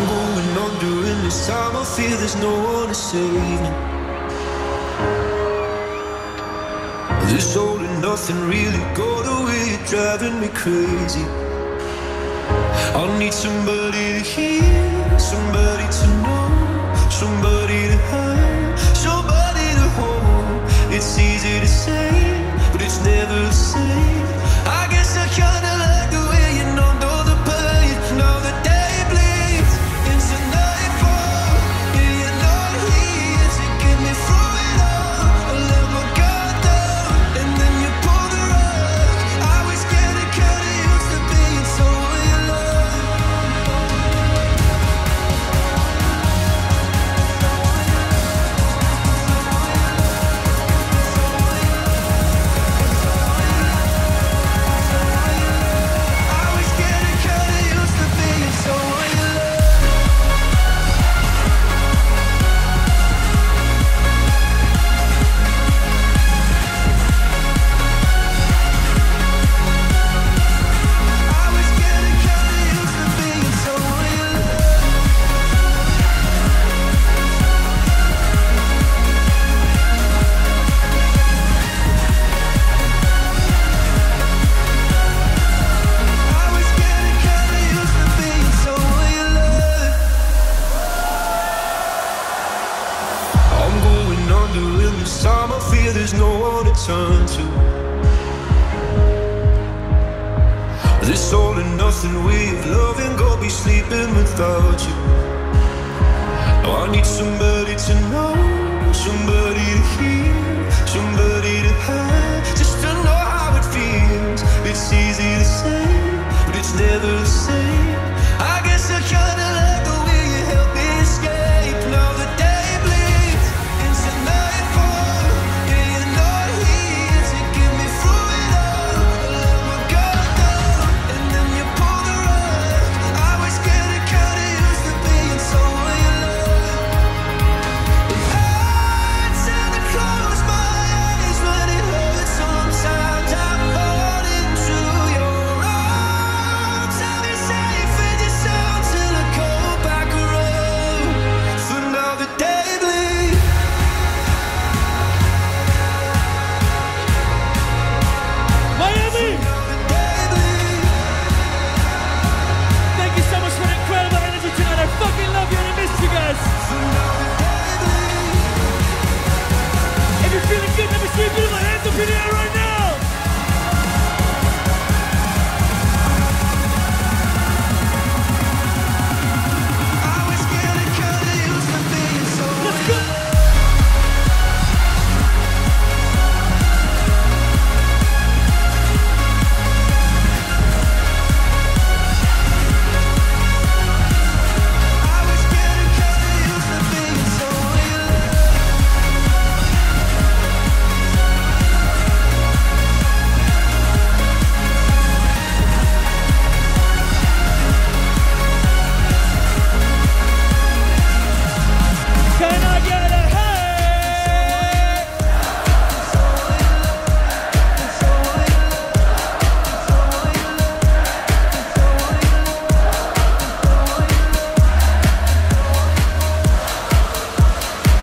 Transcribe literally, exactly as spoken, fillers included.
I'm going under, and this time I feel there's no one to save me. This all and nothing really got away, you're driving me crazy. I need somebody to hear, somebody to know, somebody to have, somebody to hold. It's easy to say, but it's never the same. I guess I kinda like the way you know, know the pain. Now the day bleeds into nightfall, and you're not here to get me through it all. I let my guard down, and then you pull the rug. I was getting kinda used to being someone you love. I was getting kinda used to being someone you love. I was getting kinda used to being someone you love. I was getting kinda used to being someone you love. I'm going under, and this time I feel there's no one to turn to. This all and nothing way of loving, go be sleeping without you. Now I need somebody to know, somebody to hear, somebody to have, just to know how it feels. It's easy to say, but it's never the same.